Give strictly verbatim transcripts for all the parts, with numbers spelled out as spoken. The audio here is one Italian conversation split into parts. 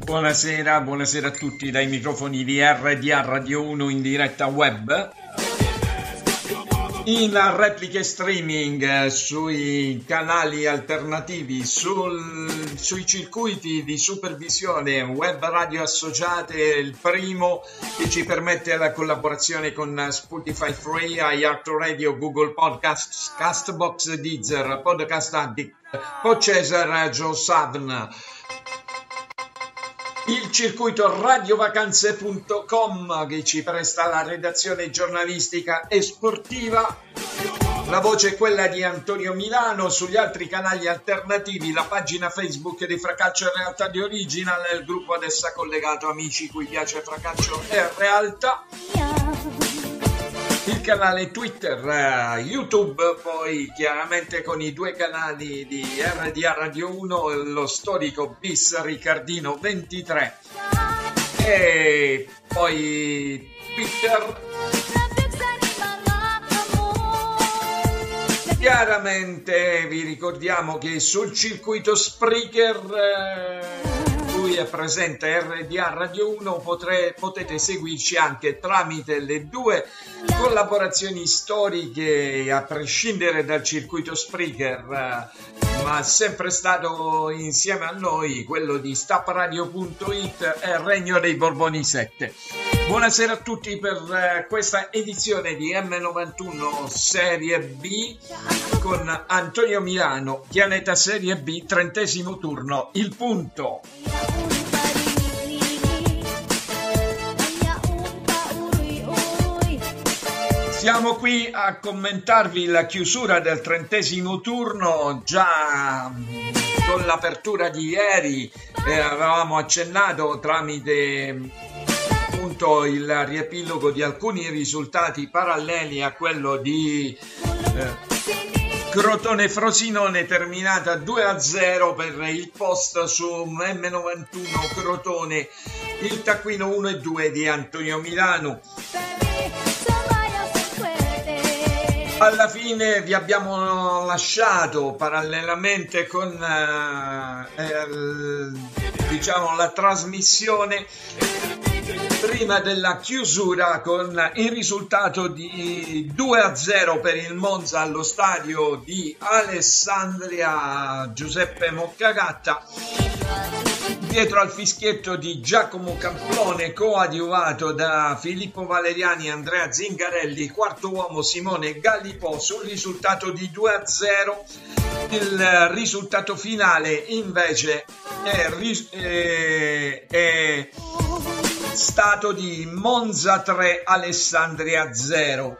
Buonasera, buonasera a tutti dai microfoni di R D A Radio uno in diretta web, in repliche streaming sui canali alternativi, sul, sui circuiti di supervisione web radio associate, il primo che ci permette la collaborazione con Spotify Free, iHeartRadio, Google Podcasts, Castbox, Deezer, Podcast Addict, Podchaser, Joe Savn. Il circuito radiovacanze punto com che ci presta la redazione giornalistica e sportiva. La voce è quella di Antonio Milano. Sugli altri canali alternativi la pagina Facebook di Fracalcio e Realtà di Original, il gruppo ad essa collegato Amici cui piace Fracalcio e Realtà, il canale Twitter, uh, YouTube, poi chiaramente con i due canali di R D A Radio uno, lo storico bis Riccardino ventitré e poi Twitter. Chiaramente vi ricordiamo che sul circuito Spreaker, eh, cui è presente R D A Radio uno, potre, potete seguirci anche tramite le due collaborazioni storiche, a prescindere dal circuito Spreaker, eh, ma sempre stato insieme a noi, quello di stapradio punto it e Regno dei Borboni sette. Buonasera a tutti per uh, questa edizione di M novantuno Serie B con Antonio Milano, Pianeta Serie B, trentesimo turno, il punto. Siamo qui a commentarvi la chiusura del trentesimo turno, già con l'apertura di ieri eh, avevamo accennato tramite il riepilogo di alcuni risultati paralleli a quello di eh, Crotone Frosinone, terminata due a zero per il post su M novantuno Crotone, il taccuino uno e due di Antonio Milano. Alla fine vi abbiamo lasciato parallelamente con eh, eh, diciamo la trasmissione prima della chiusura con il risultato di due a zero per il Monza allo stadio di Alessandria Giuseppe Moccagatta, dietro al fischietto di Giacomo Camplone, coadiuvato da Filippo Valeriani e Andrea Zingarelli, quarto uomo Simone Gallipò. Sul risultato di due a zero il risultato finale invece è, è, è stato di Monza tre, Alessandria zero.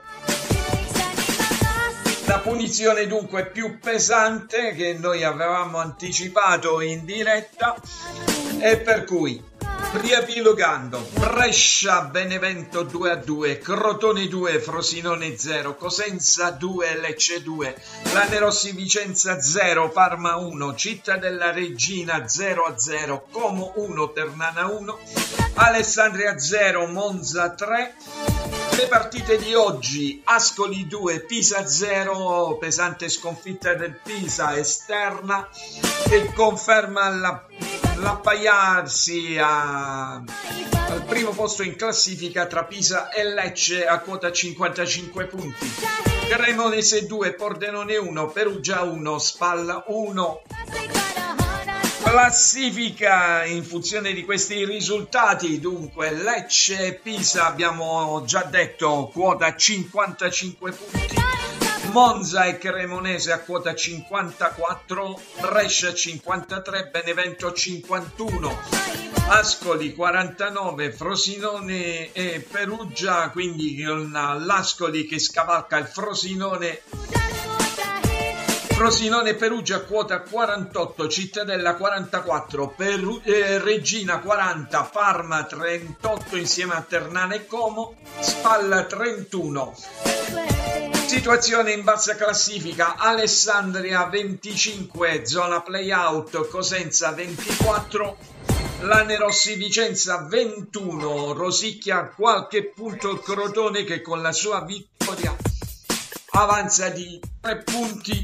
La punizione dunque più pesante che noi avevamo anticipato in diretta, e per cui, riepilogando, Brescia Benevento due a due, Crotone due, Frosinone zero, Cosenza due, Lecce due, Lanerossi Vicenza zero, Parma uno, Cittadella Regina zero a zero, Como uno, Ternana uno, Alessandria zero, Monza tre. Le partite di oggi: Ascoli due, Pisa zero, pesante sconfitta del Pisa esterna che conferma la, l'appaiarsi a, al primo posto in classifica tra Pisa e Lecce a quota cinquantacinque punti. Cremonese due, Pordenone uno, Perugia uno, Spalla uno. Classifica in funzione di questi risultati, dunque Lecce e Pisa abbiamo già detto quota cinquantacinque punti, Monza e Cremonese a quota cinquantaquattro, Brescia cinquantatré, Benevento cinquantuno, Ascoli quarantanove, Frosinone e Perugia, quindi con l'Ascoli che scavalca il Frosinone. Frosinone e Perugia quota quarantotto, Cittadella quarantaquattro, Peru- eh, Regina quaranta, Parma trentotto insieme a Ternana e Como, Spalla trentuno. Situazione in bassa classifica: Alessandria venticinque, zona play-out, Cosenza ventiquattro, Lanerossi Vicenza ventuno, rosicchia qualche punto il Crotone che con la sua vittoria avanza di tre punti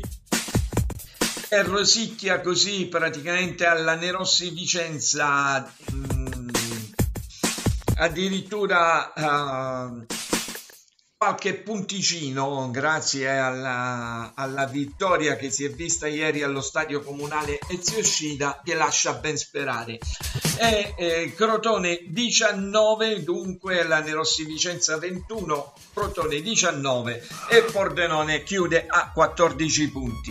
e rosicchia così praticamente alla Nerossi Vicenza mh, addirittura uh, qualche punticino grazie alla, alla vittoria che si è vista ieri allo stadio comunale Ezio Scida, che lascia ben sperare. E eh, Crotone diciannove, dunque la Nerossi Vicenza ventuno, Crotone diciannove e Pordenone chiude a quattordici punti.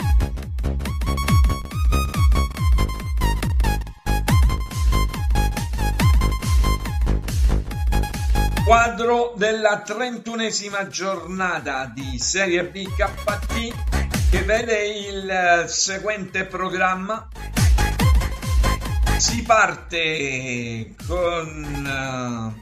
Quadro della trentunesima giornata di Serie B K T, che vede il seguente programma. Si parte con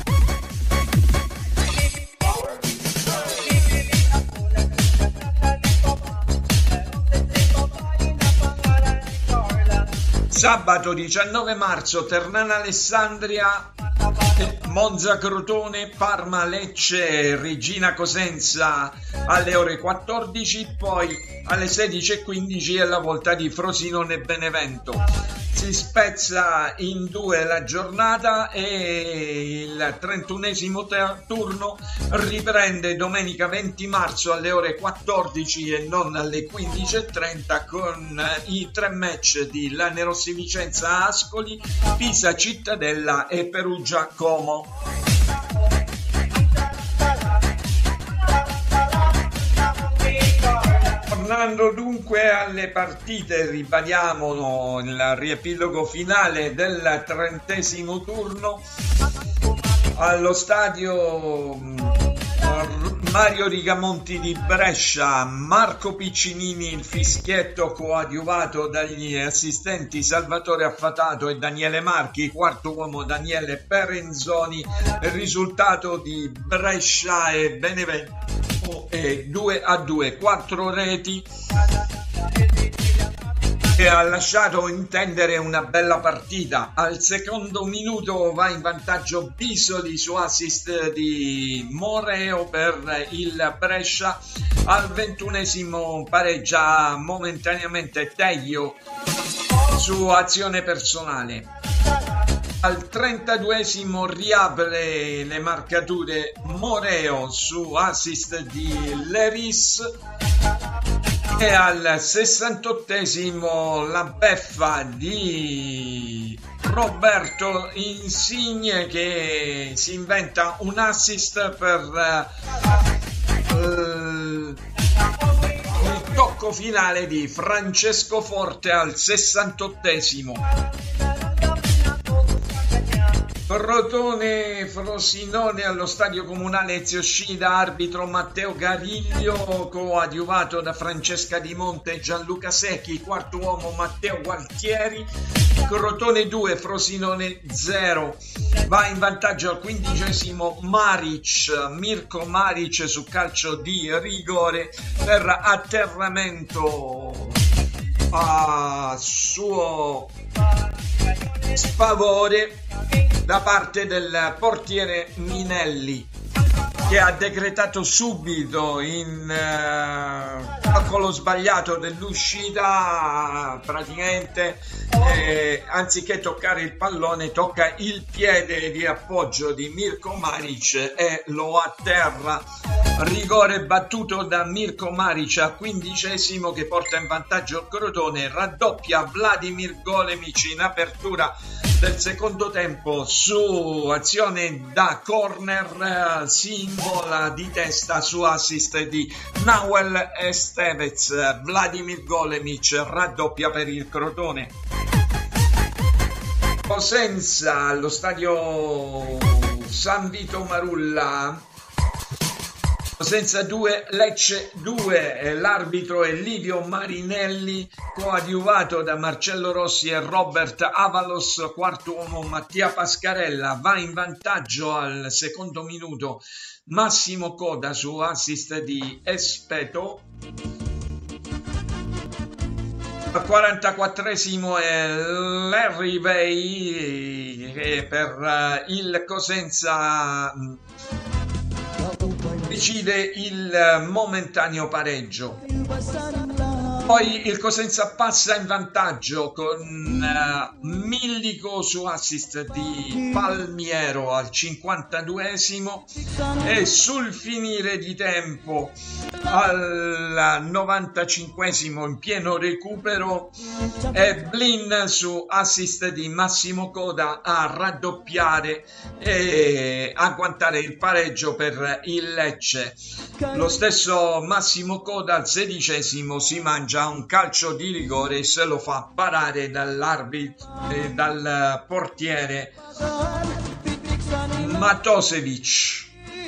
sabato diciannove marzo Ternana Alessandria, Monza Crotone, Parma Lecce, Regina Cosenza alle ore quattordici, poi alle sedici e quindici è la volta di Frosinone Benevento. Si spezza in due la giornata e il trentunesimo turno riprende domenica venti marzo alle ore quattordici e non alle quindici e trenta con i tre match di Lanerossi Vicenza Ascoli, Pisa Cittadella e Perugia Como. Tornando dunque alle partite, ribadiamo il riepilogo finale del trentesimo turno allo stadio Mario Rigamonti di Brescia. Marco Piccinini, il fischietto coadiuvato dagli assistenti Salvatore Affatato e Daniele Marchi, quarto uomo Daniele Perenzoni. Il risultato di Brescia e Benevento è due a due, quattro reti che ha lasciato intendere una bella partita. Al secondo minuto va in vantaggio Bisoli su assist di Moreo per il Brescia. Al ventunesimo pareggia momentaneamente Teglio su azione personale. Al trentaduesimo riapre le marcature Moreo su assist di Leris. E al sessantottesimo la beffa di Roberto Insigne, che si inventa un assist per uh, il tocco finale di Francesco Forte al sessantottesimo. Crotone Frosinone allo stadio comunale Ezio Scida, arbitro Matteo Gariglio, coadiuvato da Francesca Di Monte e Gianluca Secchi, quarto uomo Matteo Gualtieri. Crotone due, Frosinone zero. Va in vantaggio al quindicesimo Maric, Mirko Maric su calcio di rigore per atterramento a suo sfavore da parte del portiere Minelli, che ha decretato subito in uh, calcolo sbagliato dell'uscita, praticamente eh, anziché toccare il pallone tocca il piede di appoggio di Mirko Maric e lo atterra. Rigore battuto da Mirko Maric al quindicesimo, che porta in vantaggio il Crotone. Raddoppia Vladimir Golemic in apertura del secondo tempo su azione da corner, si invola di testa su assist di Nahuel Estevez. Vladimir Golemic raddoppia per il Crotone. Cosenza allo stadio San Vito Marulla, Cosenza due, Lecce due, l'arbitro è Livio Marinelli, coadiuvato da Marcello Rossi e Robert Avalos, quarto uomo Mattia Pascarella. Va in vantaggio al secondo minuto Massimo Coda su assist di Espeto. Al quarantaquattresimo è Larry Bay, che per il Cosenza decide il momentaneo pareggio. Poi il Cosenza passa in vantaggio con uh, Millico su assist di Palmiero al cinquantaduesimo e sul finire di tempo al novantacinquesimo in pieno recupero è Blin su assist di Massimo Coda a raddoppiare e agguantare il pareggio per il Lecce. Lo stesso Massimo Coda al sedicesimo si mangia un calcio di rigore e se lo fa parare dall'arbitro e dal portiere Matosevic.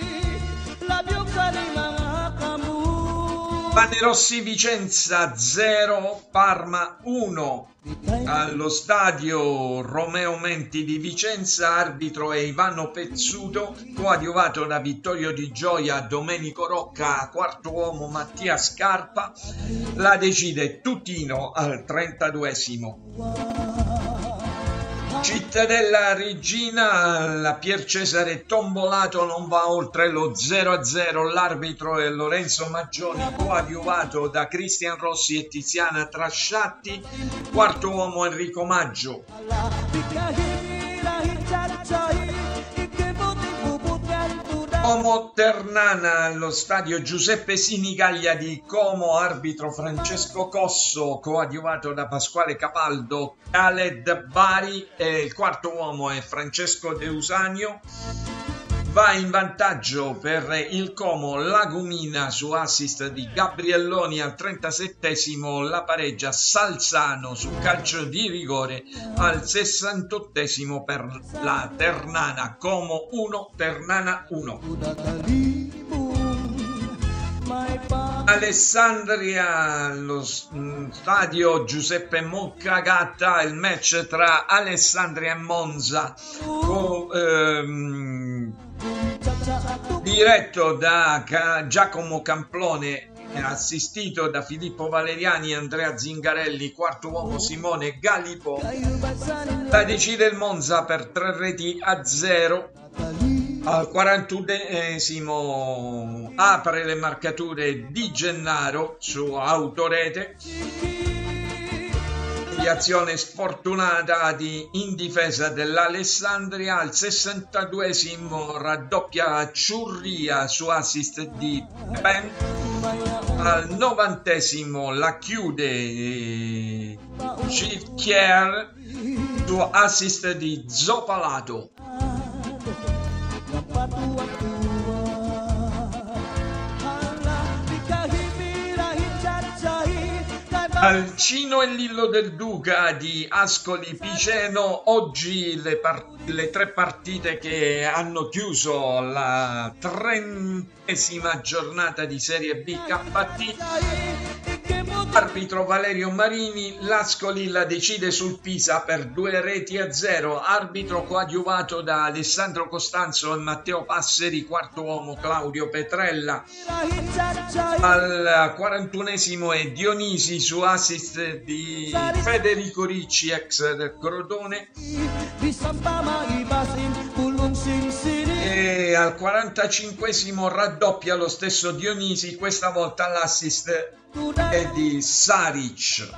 Panerossi Vicenza zero, Parma uno. Allo stadio Romeo Menti di Vicenza, arbitro è Ivano Pezzuto, coadiuvato da Vittorio Di Gioia, Domenico Rocca, quarto uomo Mattia Scarpa, la decide Tutino al trentaduesimo. Cittadella Regina, la Pier Cesare Tombolato non va oltre lo zero a zero, l'arbitro è Lorenzo Maggioni, coadiuvato da Cristian Rossi e Tiziana Trasciatti, quarto uomo Enrico Maggio. Como Ternana allo stadio Giuseppe Sinigaglia di Como, arbitro Francesco Cosso, coadiuvato da Pasquale Capaldo, Khaled Bari e il quarto uomo è Francesco De Usanio. Va in vantaggio per il Como Lagumina su assist di Gabrielloni al trentasettesimo, la pareggia Salzano su calcio di rigore al sessantottesimo per la Ternana. Como uno, Ternana uno. Alessandria allo stadio Giuseppe Moncagatta, il match tra Alessandria e Monza, con, ehm, diretto da Giacomo Camplone, assistito da Filippo Valeriani e Andrea Zingarelli, quarto uomo Simone Galipo. La decide il Monza per tre reti a zero. Al quarantunesimo apre le marcature Di Gennaro su autorete. Azione sfortunata di in difesa dell'Alessandria. Al sessantaduesimo raddoppia Ciurria su assist di Ben. Al novantesimo la chiude Gilchier su assist di Zopalato. Al Cino e Lillo del Duca di Ascoli Piceno, oggi le, le tre partite che hanno chiuso la trentesima giornata di Serie B K T. Arbitro Valerio Marini, l'Ascoli la decide sul Pisa per due reti a zero, arbitro coadiuvato da Alessandro Costanzo e Matteo Passeri, quarto uomo Claudio Petrella. Al quarantunesimo è Dionisi su assist di Federico Ricci, ex del Crotone. E al quarantacinquesimo raddoppia lo stesso Dionisi, questa volta l'assist è di Saric.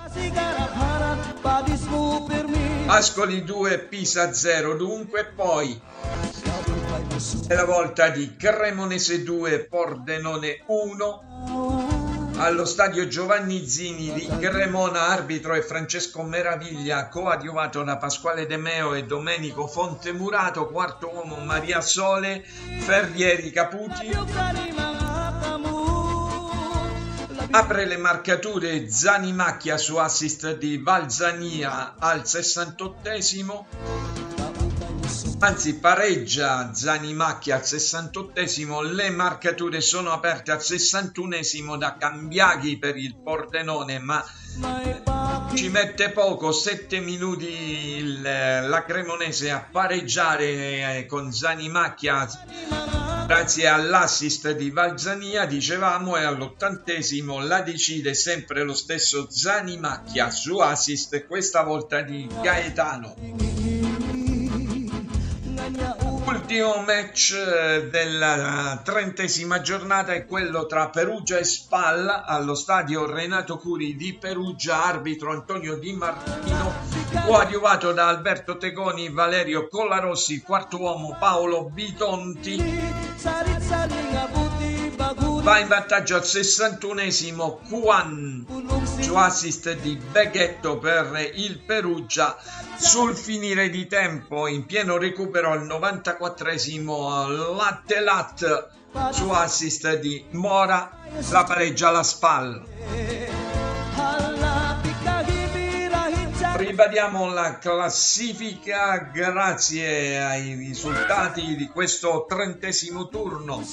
Ascoli due, Pisa zero dunque. Poi è la volta di Cremonese due, Pordenone uno. Allo stadio Giovanni Zini di Cremona, arbitro è Francesco Meraviglia, coadiuvato da Pasquale De Meo e Domenico Fontemurato, quarto uomo Maria Sole, Ferrieri Caputi. Apre le marcature Zanimacchia su assist di Valzania al sessantottesimo, anzi pareggia Zanimacchia al sessantottesimo, le marcature sono aperte al sessantunesimo da Cambiaghi per il Pordenone, ma ci mette poco, sette minuti il, la Cremonese a pareggiare con Zanimacchia grazie all'assist di Valzania, dicevamo, e all'ottantesimo la decide sempre lo stesso Zanimacchia su assist, questa volta di Gaetano. L'ultimo match della trentesima giornata è quello tra Perugia e Spal allo stadio Renato Curi di Perugia, arbitro Antonio Di Martino, coadiuvato da Alberto Tegoni, Valerio Collarossi, quarto uomo Paolo Bitonti. Va in vantaggio al sessantunesimo Juan su assist di Beghetto per il Perugia. Sul finire di tempo, in pieno recupero al novantaquattresimo, Lattelat su assist di Mora, la pareggia la Spal. Ribadiamo la classifica grazie ai risultati di questo trentesimo turno.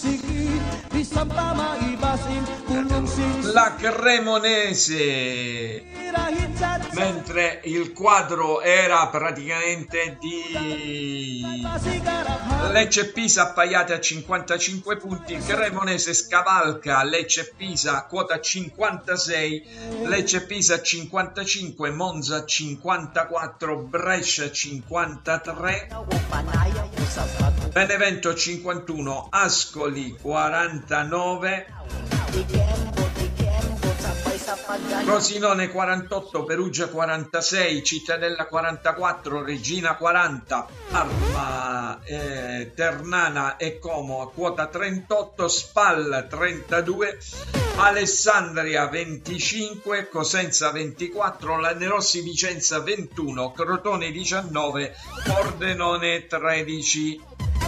La Cremonese, mentre il quadro era praticamente di Lecce Pisa appaiate a cinquantacinque punti, Cremonese scavalca Lecce Pisa quota cinquantasei, Lecce Pisa cinquantacinque, Monza cinquantaquattro, Brescia cinquantatré, Benevento cinquantuno, Ascoli quarantanove, Frosinone quarantotto, Perugia quarantasei, Cittadella quarantaquattro, Regina quaranta, Parma, eh, Ternana e Como a quota trentotto, Spal trentadue, Alessandria venticinque, Cosenza ventiquattro, Lanerossi Vicenza ventuno, Crotone diciannove, Pordenone tredici.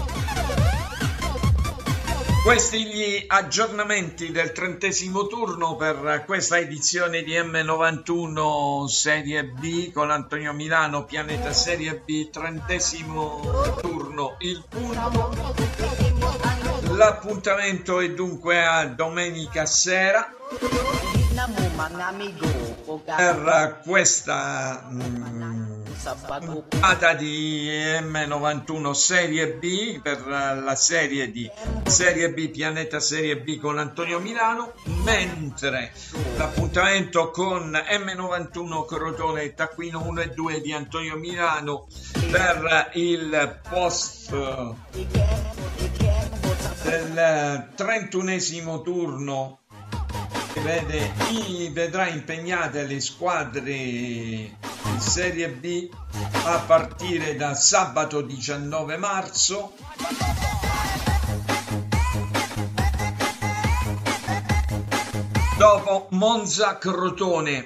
Questi gli aggiornamenti del trentesimo turno per questa edizione di M novantuno Serie B con Antonio Milano, Pianeta Serie B, trentesimo turno, il punto. L'appuntamento è dunque a domenica sera per questa mm, puntata di M novantuno Serie B, per la serie di Serie B, Pianeta Serie B con Antonio Milano, mentre l'appuntamento con M novantuno Crotone e Taccuino uno e due di Antonio Milano per il post del trentunesimo turno che vede, vedrà impegnate le squadre di Serie B a partire da sabato diciannove marzo. Dopo Monza Crotone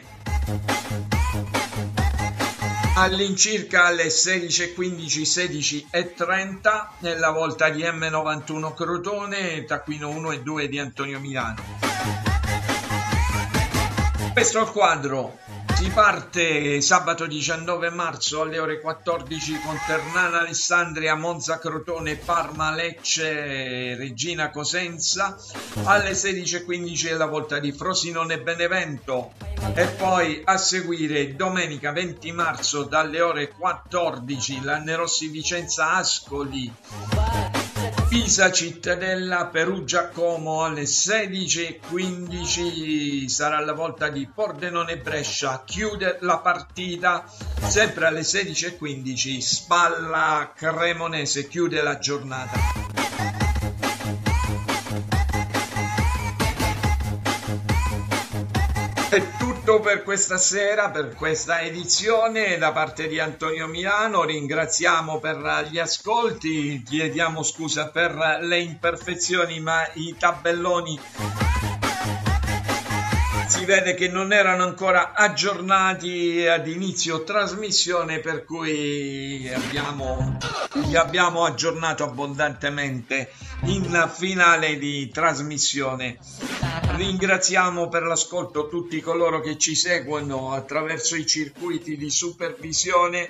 all'incirca alle sedici e quindici, sedici e trenta nella volta di M novantuno Crotone, Taccuino uno e due di Antonio Milano. Questo è il quadro. Si parte sabato diciannove marzo alle ore quattordici con Ternana Alessandria, Monza Crotone, Parma Lecce, Regina Cosenza. Alle sedici e quindici è la volta di Frosinone Benevento, e poi a seguire domenica venti marzo dalle ore quattordici Lanerossi Vicenza Ascoli, Pisa Cittadella, Perugia Como. Alle sedici e quindici sarà la volta di Pordenone Brescia. Chiude la partita sempre alle sedici e quindici Spalla Cremonese, chiude la giornata. È tutto per questa sera, per questa edizione da parte di Antonio Milano. Ringraziamo per gli ascolti, chiediamo scusa per le imperfezioni, ma i tabelloni si vede che non erano ancora aggiornati ad inizio trasmissione, per cui abbiamo, li abbiamo aggiornato abbondantemente in finale di trasmissione. Ringraziamo per l'ascolto tutti coloro che ci seguono attraverso i circuiti di supervisione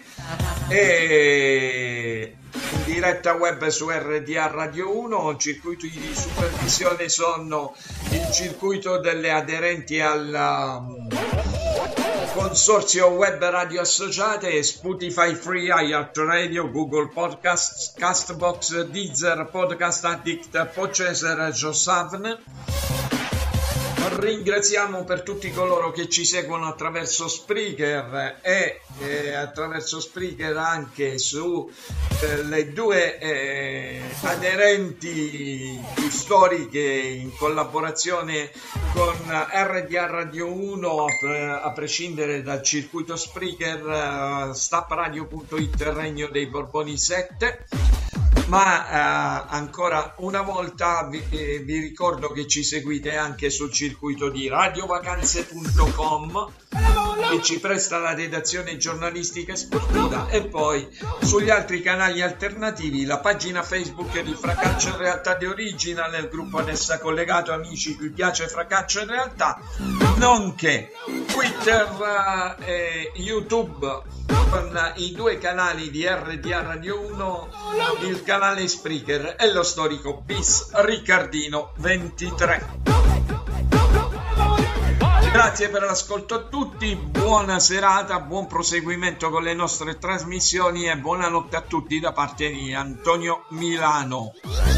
e in diretta web su R D A Radio uno. I circuiti di supervisione sono il circuito delle aderenti al Consorzio Web Radio Associate, Spotify Free, iHeartRadio, Google Podcasts, Castbox, Deezer, Podcast Addict, Podchaser, Josavn. Ringraziamo per tutti coloro che ci seguono attraverso Spreaker e eh, attraverso Spreaker anche su eh, le due eh, aderenti storiche in collaborazione con R D A Radio uno, a, a prescindere dal circuito Spreaker, uh, stapradio punto it, Regno dei Borboni sette. Ma eh, ancora una volta vi, eh, vi ricordo che ci seguite anche sul circuito di radiovacanze punto com, che ci presta la redazione giornalistica e sportiva, e poi sugli altri canali alternativi la pagina Facebook di Fracaccia in Realtà di Original, il gruppo ad essa collegato Amici cui piace Fracaccia in Realtà, nonché Twitter e YouTube con i due canali di R D A Radio uno, il canale Spreaker e lo storico Bis Riccardino ventitré. Grazie per l'ascolto a tutti, buona serata, buon proseguimento con le nostre trasmissioni e buonanotte a tutti da parte di Antonio Milano.